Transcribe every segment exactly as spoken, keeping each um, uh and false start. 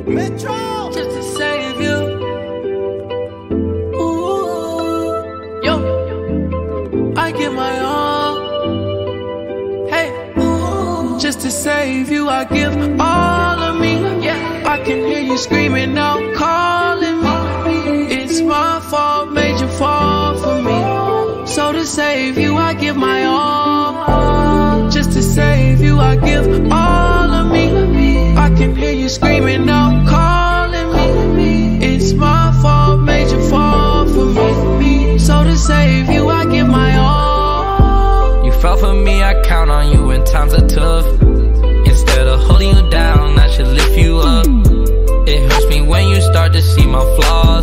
Metro, just to save you. Ooh, yo, I give my all. Hey, ooh, just to save you, I give all of me. Yeah, I can hear you screaming out, calling me. It's my fault, made you fall for me. So to save you, I give my all. Just to save you, I give all of me. I can hear you screaming out, calling me. It's my fault, made you fall for me. So to save you, I give my all. You fell for me, I count on you when times are tough. Instead of holding you down, I should lift you up. It hurts me when you start to see my flaws,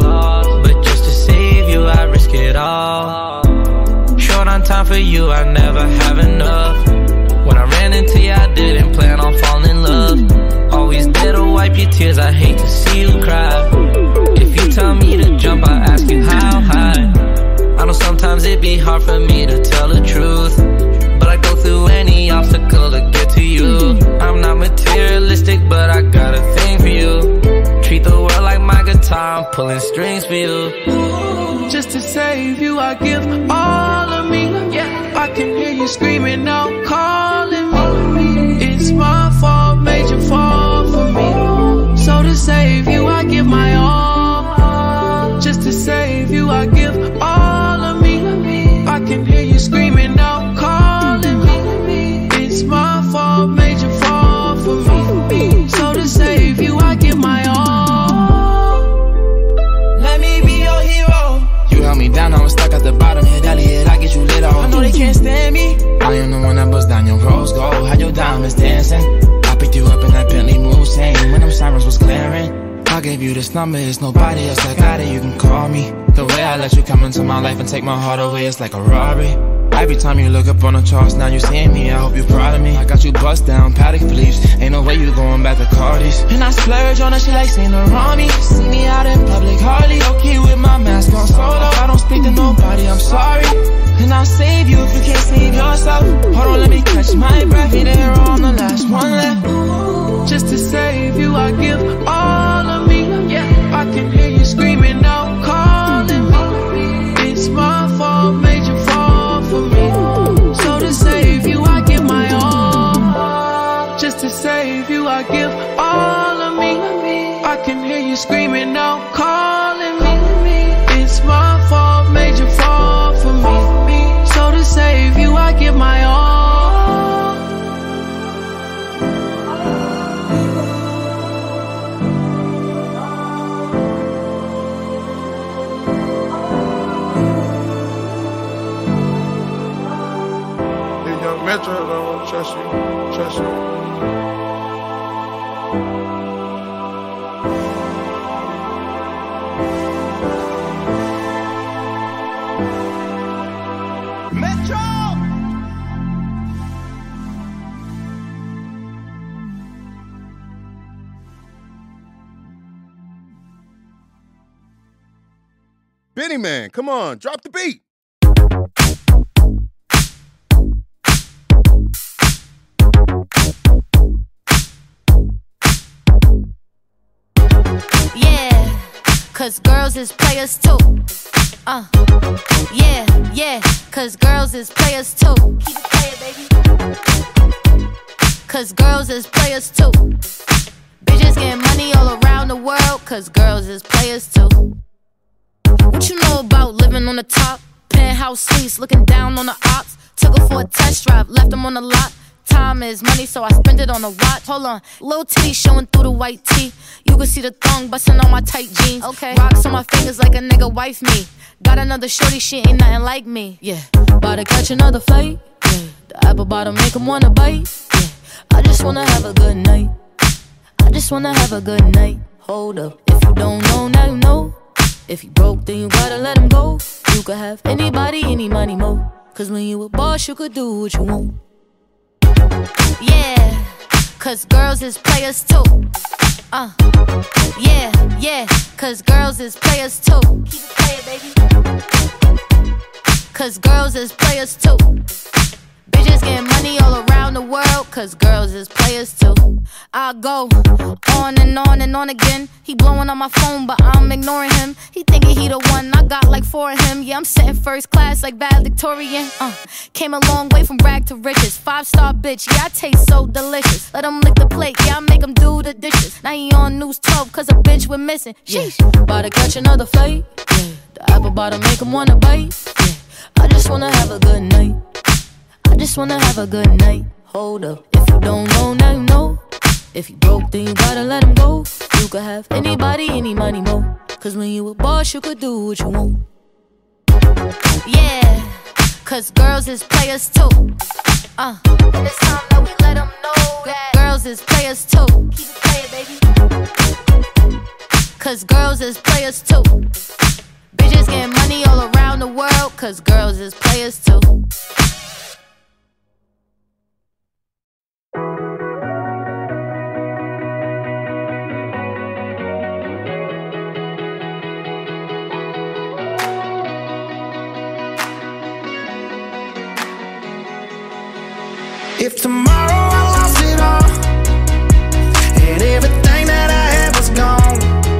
but just to save you, I risk it all. Short on time for you, I never have enough. When I ran into you, I didn't plan on falling in love. Always there to wipe your tears, I hate to see you cry. If you tell me to jump, I ask you how high. I know sometimes it be hard for me to tell the truth, but I go through any obstacle to get to you. I'm not materialistic, but I got a thing for you. Treat the world like my guitar, I'm pulling strings for you. Just to save you, I give all of me. Yeah, I can hear you screaming out, calling me. It's my fault, made you fall for me. So to save you, I give my all. Just to save you, I give all of me. I can hear you screaming out, calling me. It's my fault, made you fall for me. So to save you, I give my all. Let me be your hero. You held me down, I was stuck at the bottom. Hit Elliot, I get you lit off. I know they can't stand me. I am the one that busts down your rose gold. Had your diamonds dancing. I picked you up in that Bentley Moussain when them sirens was clearing. I gave you this number, it's nobody else that got it, you can call me. The way I let you come into my life and take my heart away, it's like a robbery. Every time you look up on the charts, now you seeing me, I hope you're proud of me. I got you bust down, paddock fleece, ain't no way you going back to Cardi's. And I splurge on her, she like Saint Laurent. See me out in public, hardly okay with my mask on solo. I don't speak to nobody, I'm sorry. And I'll save you if you can't save yourself. Hold on, let me catch my breath, you there on the last one left. Just to save you, I give all of me. Yeah, I can hear you screaming out, calling me. It's my fault, made you fall for me. So to save you, I give my all. Just to save you, I give all of me. I can hear you screaming out, calling me. It's my fault, made you fall for me. So to save you, I give my all. Metro, I don't trust you, trust you. Metro! Benny Man, come on, drop the beat. Yeah, cause girls is players too. Uh, yeah, yeah, cause girls is players too. Keep it playing, baby. Cause girls is players too. Bitches getting money all around the world, cause girls is players too. What you know about living on the top? Penthouse suites, looking down on the ops. Took her for a test drive, left them on the lot. Time is money, so I spend it on a watch. Hold on, little titty showing through the white tee. You can see the thong busting on my tight jeans. Okay, rocks on my fingers like a nigga wife me. Got another shorty, she ain't nothing like me. Yeah, about to catch another flight. Yeah, the apple bottom make him wanna bite. Yeah, I just wanna have a good night. I just wanna have a good night. Hold up, if you don't know, now you know. If you broke, then you gotta let him go. You could have anybody, any money, mo. Cause when you a boss, you could do what you want. Yeah, cause girls is players too. Uh, yeah, yeah, cause girls is players too. Keep it playing, baby. Cause girls is players too. Bitches getting money all around the world, cause girls is players too. I go on and on and on again. He blowing on my phone, but I'm ignoring him. He thinking he the one, I got like four of him. Yeah, I'm sitting first class like valedictorian. Uh, came a long way from rag to riches. Five star bitch, yeah, I taste so delicious. Let him lick the plate, yeah, I make him do the dishes. Now he on news twelve, cause a bitch we're missing. Sheesh, about to catch another fight. Yeah. The apple bottom make him wanna bite. Yeah. I just wanna have a good night. I just wanna have a good night. Hold up, if you don't know, now you know. If you broke, then you gotta let him go. You could have anybody, any money, more. Cause when you a boss, you could do what you want. Yeah, cause girls is players too. Uh, and it's time that we let them know that girls is players too. Keep it playing, baby. Cause girls is players too. Bitches getting money all around the world, cause girls is players too. If tomorrow I lost it all, and everything that I had was gone,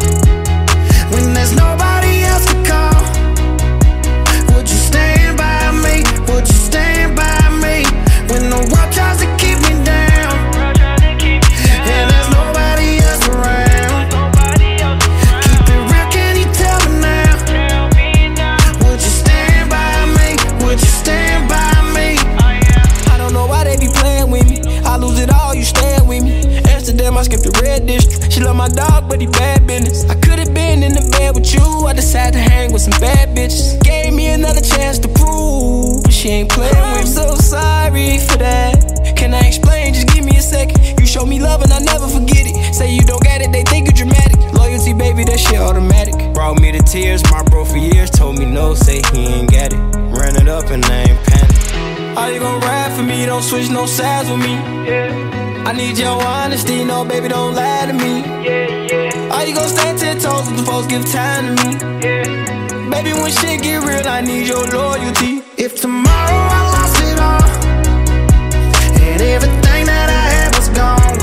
when there's nobody else to call, would you stand by me? Would you stand by me? When the world tries to keep me down, and there's nobody else around, keep it real, can you tell me now? Would you stand by me? Would you stand by me? I don't know why they be playing with me. I lose it all, you staying with me. Amsterdam, I skipped the red district. She love my dog, but he bad business. I could've been in the bed with you. I decided to hang with some bad bitches. Gave me another chance to prove, but she ain't playing with me. I'm so sorry for that. Can I explain? Just give me a second. You show me love and I never forget it. Say you don't got it, they think you dramatic. Loyalty, baby, that shit automatic. Brought me to tears, my bro for years told me no, say he ain't got it. Ran it up and I ain't panic. Are you gon' ride for me? Don't switch no sides with me. Yeah. I need your honesty, no baby, don't lie to me. Yeah, yeah. Are you gon' stand ten toes if the folks give time to me? Yeah. Baby, when shit get real, I need your loyalty. If tomorrow I lost it all, and everything that I had was gone,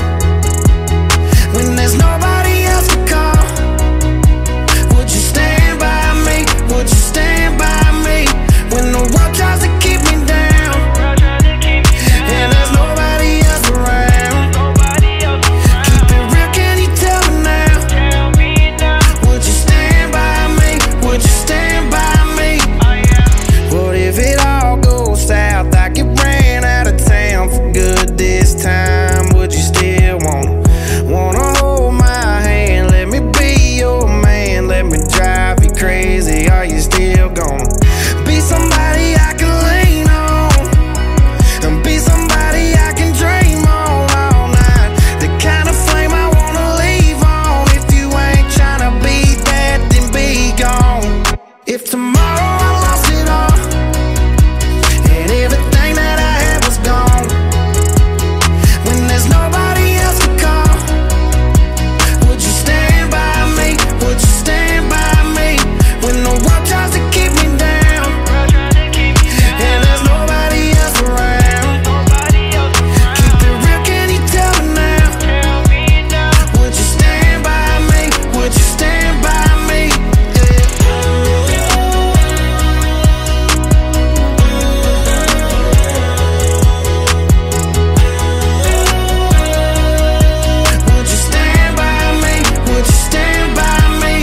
when there's nobody else to call, would you stand by me? Would you stand by me? When the world tries to keep me down, and there's nobody else around, keep it real, can you tell me now? Would you stand by me? Would you stand by me? What if it all goes south? I get ran out of town for good this time. Would you still wanna, wanna hold my hand? Let me be your man, let me drive you crazy. Are you still gonna be somebody I can lean on, and be somebody I can dream on all night? The kind of flame I wanna leave on. If you ain't tryna be that, then be gone. If tomorrow I lost it all, and everything that I had was gone, when there's nobody else to call, would you stand by me? Would you stand by me? When the world tries to keep me down, and there's nobody else around, keep it real, can you tell me now? Would you stand by me? Would you stand by me? Would you stand by me? Would you stand by me?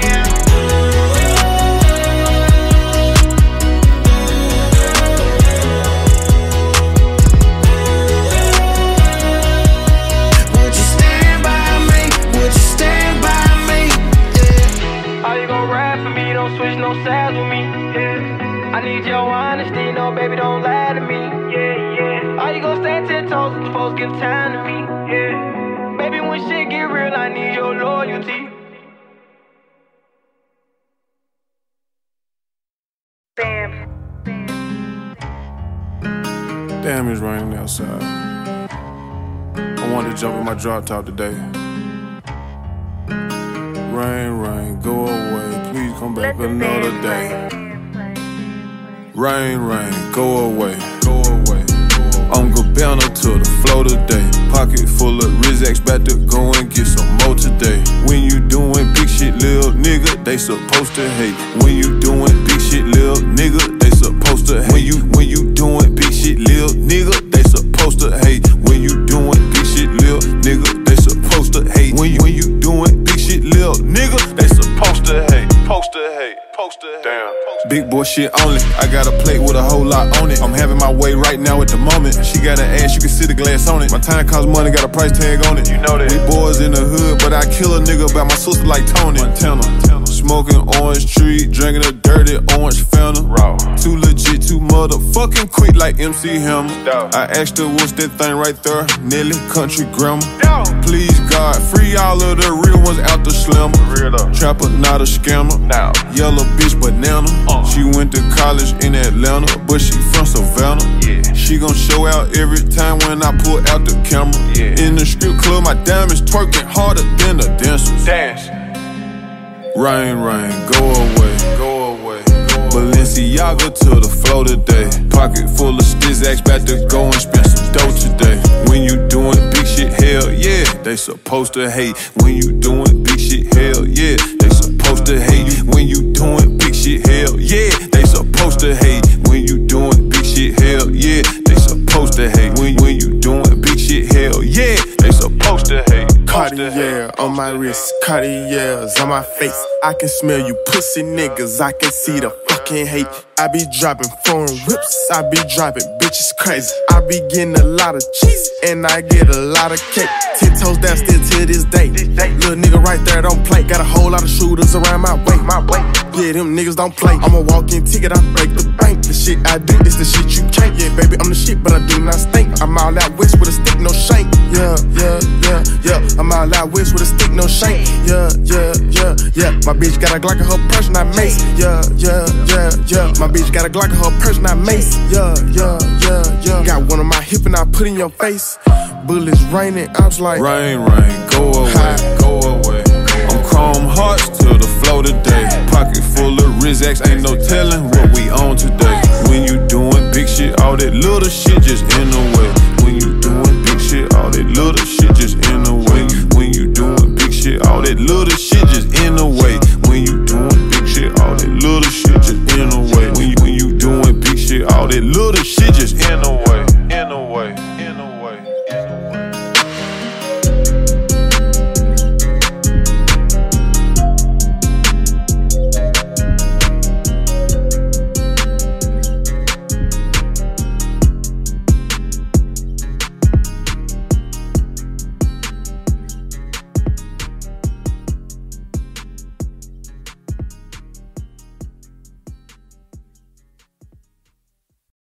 Would you stand by me? Would you stand by me? Yeah. Are you gon' ride for me? Don't switch no sides with me. Yeah. I need your honesty, no baby, don't lie to me. Yeah, yeah. Are you gon' stand ten toes if the folks give time to me? Yeah. Baby, when shit get real, I need your loyalty. Damn, it's raining outside. I wanted to jump in my drop top today. Rain, rain, go away. Please come back another day. Rain, rain, go away, go away, go I'm Gabbana to the flow today. Pocket full of Rizzax, bout to go and get some more today. When you doing big shit, lil nigga, they supposed to hate. When you doing big shit, lil nigga, they supposed to hate. When you when you doing big shit, lil nigga, they supposed to hate. When you doing big shit, lil nigga, they supposed to hate. When you when you doing big shit, lil nigga, they supposed to hate. Supposed to hate. Supposed to hate. Damn. Big boy shit only. I got a plate with a whole lot on it. I'm having my way right now at the moment. She got an ass, you can see the glass on it. My time costs money, got a price tag on it. You know that. We boys in the hood, but I kill a nigga about my sister like Tony. Montana. Smoking orange tree, drinking a dirty orange Fanta. Raw. Too legit, too motherfucking quick like M C Hammer. I asked her what's that thing right there? Nelly, country grammar. Please God, free all of the real ones out the slammer. Trapper, not a scammer. Now. Yellow bitch banana. Uh. She went to college in Atlanta, but she from Savannah. Yeah. She gon' show out every time when I pull out the camera. Yeah. In the strip club, my diamonds twerking harder than the dancers. Dance. Rain, rain, go away, go away, go away. Balenciaga to the flow today. Pocket full of Stizzax, bout to go and spend some dough today. When you doing big shit, hell yeah, they supposed to hate. When you doing big shit, hell yeah, they supposed to hate. When you doing big shit, hell yeah, they supposed to hate. When you doing big shit, hell yeah, they supposed to hate. When, when you doing big shit, hell yeah, they supposed to hate. Cartier on my wrist, Cartier's on my face. I can smell you pussy niggas, I can see the fucking hate. I be dropping foreign whips, I be driving bitches crazy. I be getting a lot of cheese, and I get a lot of cake. Ten toes down still to this day. Little nigga right there don't play. Got a whole lot of shooters around my way. My way. Yeah, them niggas don't play. I'm a walk-in ticket, I break the bank. The shit I do is the shit you can't. Yeah, baby, I'm the shit, but I do not stink. I'm all out west with a stick, no shank. Yeah, yeah, yeah, yeah. I'm all out west with a stick, no shank. Yeah, yeah, yeah, yeah. My bitch got a Glock in her purse, not mace. Yeah, yeah, yeah, yeah. My bitch got a Glock in her purse, not mace. Yeah, yeah, yeah, yeah. Got one on my hip and I put in your face. Bullets raining, I was like, rain, rain, go away, Hi. go away. I'm chrome hearts to the flow today. Pocket full of Rizzax, ain't no telling what we on today. When you doing big shit, all that little shit just in the way. When you doing big shit, all that little shit